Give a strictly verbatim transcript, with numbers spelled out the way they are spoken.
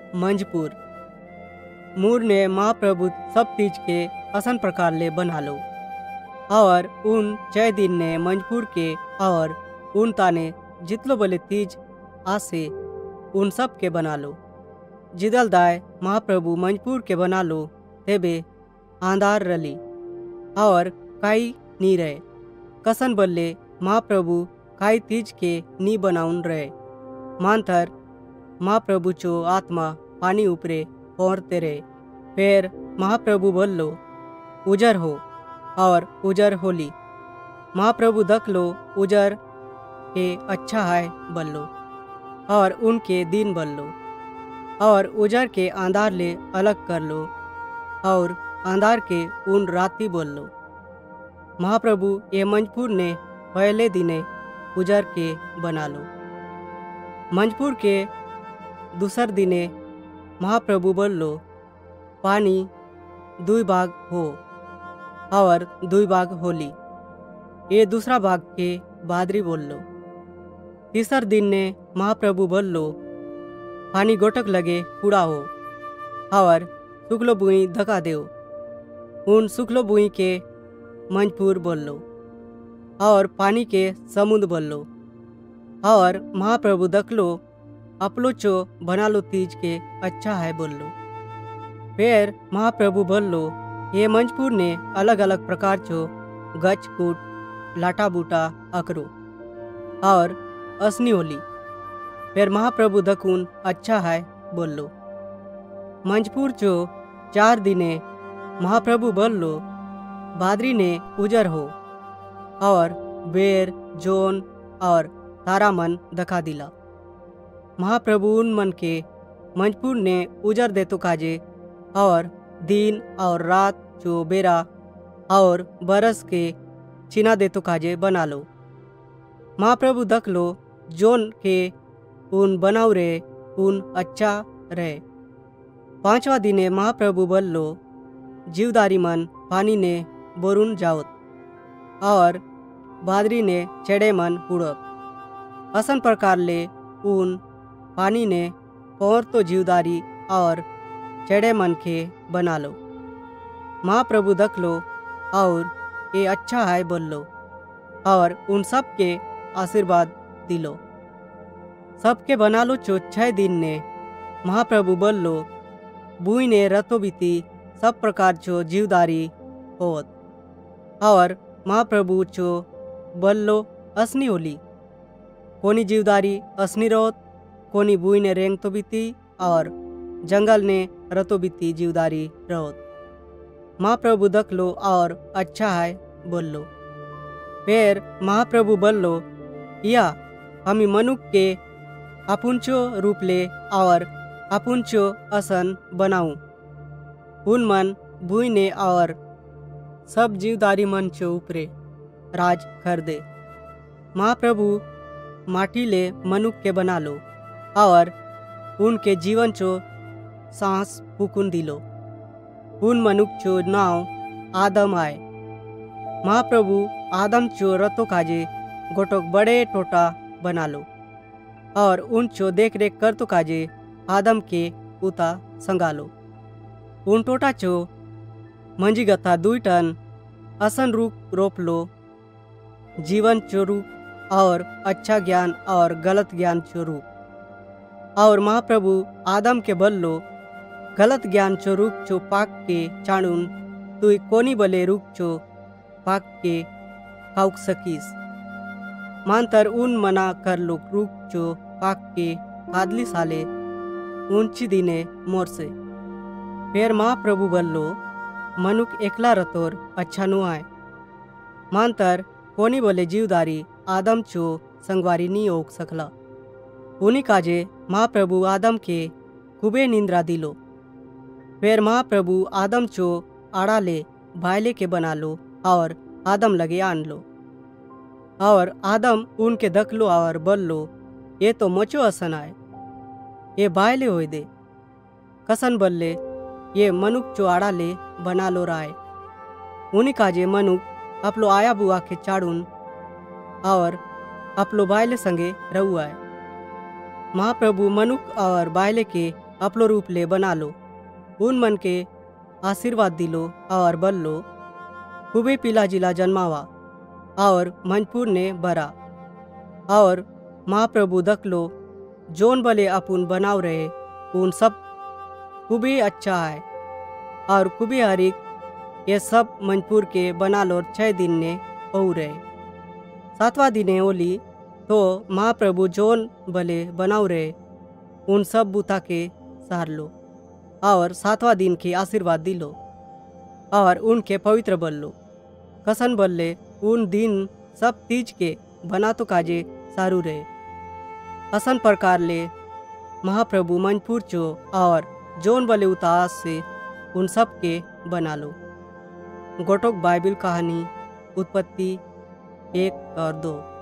मंजपुर मूर ने महाप्रभु सब तीज के असन प्रकार ले बना लो और उन छह दिन ने मंजपुर के और उन ताने जितलो बोले तीज आसे उन सब के बना लो। जिदल दाय महाप्रभु मंजपुर के बना लो तेबे आंधार रली और काई नी रहे। कसन बल्ले महाप्रभु काई तीज के नी बनाउन रहे। मानथर महाप्रभु चो आत्मा पानी ऊपरे पौरते रहे। फिर महाप्रभु बोलो उजर हो और उजर होली। महाप्रभु दख लो उजर के अच्छा है बल्लो और उनके दिन बल्लो और उजर के आंधार ले अलग कर लो और आंधार के उन राती बोल लो। महाप्रभु ये मंजपुर ने पहले दिने उजर के बना लो। मंजपुर के दूसर दिने महाप्रभु बोल लो पानी दुई भाग हो और दुई भाग होली। ये दूसरा भाग के बादरी बोल लो। तीसर दिन ने महाप्रभु बोल लो पानी गोटक लगे कूड़ा हो और शुक्लो बुई धका देओ। उन शुक्लो बुई के मंजपुर बोल लो और पानी के समुद्र बोल लो। और महाप्रभु दख लो अपलो चो बना लो तीज के अच्छा है बोल लो। फिर महाप्रभु बोल लो ये मंजपुर ने अलग अलग प्रकार चो गच कूट लाटा बूटा अकरो और असनी होली। फिर महाप्रभु दकुन अच्छा है बोल लो। मंजपुर चो चार दिने महाप्रभु बोल लो बादरी ने उजर हो और बेर जोन और तारा मन दखा दिला। महाप्रभु उन मन के मंजपुर ने उजर दे तो काजे और दिन और रात जो बेरा और बरस के चिना दे तो काजे बना लो। महाप्रभु दख लो जोन के उन बनाऊ रे उन अच्छा रहे। पांचवा दिने महाप्रभु बोल लो जीवदारी मन पानी ने बोरुन जाओत और बादरी ने चेड़े मन उड़क। असन प्रकार ले उन पानी ने पौर तो जीवदारी और चेड़े मन के बना लो। महाप्रभु दख लो और ये अच्छा है बोल लो और उन सब के आशीर्वाद दिलो। सबके बना लो चो छह दिन ने महाप्रभु बोल लो बुई ने रतो बीती सब प्रकार चो जीवदारी होत और महाप्रभु चो बोल लो असनी होली। कोनी जीवदारी असनी रोत कोनी बुई ने रेंग तो बीती और जंगल ने रतो बीती जीवदारी रोत। महाप्रभु दख लो और अच्छा है बोल लो। फिर महाप्रभु बोल लो या हमी मनुख के अपुंचो रूप ले और अपुंचो असन बनाऊं। उन मन भूई ने और सब जीवदारी मन चो ऊपरे राज कर दे। महाप्रभु माटी ले मनुख के बना लो और उनके जीवन चो सांस फूकुन दिलो। उन मनुख चो नाव आदम आए। महाप्रभु आदम चो रतो काजे गोटोक बड़े टोटा बना लो और उन चो देख रेख कर तो काजे आदम के उता संगालो। उन टोटा चो मंजी गथा दुई टन असन रूप रोप लो। जीवन चो रूप और अच्छा ज्ञान और गलत ज्ञान चो रूप। और महाप्रभु आदम के बल लो गलत ज्ञान चो रूप चो पाक के चाणुन तुई कोनी बले रूप चो पाक के खाउक सकीस। मानतर उन मना कर लो रूप चो पाक के आदली साले ऊंची दिने मोर से। फिर महाप्रभु बल्लो मनुक एकला रतोर अच्छा नु आए। मानतर कोनी बोले जीवदारी आदम चो संगवारी नी ओक सकला। उन्हीं काजे महाप्रभु आदम के कुबे निंद्रा दिलो। फिर महाप्रभु आदम चो आड़ा ले भाईले के बना लो और आदम लगे आन लो। और आदम उनके दख लो और बोल लो ये तो मचो असन आए ये भाईले होई दे। कसन बल्ले ये मनुक चो आड़ा ले बना लो राय। उन्हीं काजे मनुक अपलो आया बुआ के चाड़ून और अपलो बायले संगे रहू आए। महाप्रभु मनुक और बायले के अपलो रूप ले बना लो। उन मन के आशीर्वाद दिलो और बल्लो खूबे पिला जिला जन्मावा और मंजपुर ने बरा और महाप्रभु दख लो जोन बले अपुन बनाव रहे उन सब खूबे अच्छा है और खूबे हरिक ये सब मंजपुर के बना लो छः दिन ने हो रहे। सातवां दिने ओली तो महाप्रभु जोन बले बनाव रहे उन सब बुता के सहार लो और सातवां दिन की आशीर्वाद दिलो और उनके पवित्र बल्लो कसन बल्ले उन दिन सब तीज के बना तो काजे सारू रहे। असन प्रकार ले महाप्रभु मंजपुर चो और जोन बले उतास से उन सब के बना लो। गोटोक बाइबिल कहानी उत्पत्ति एक और दो।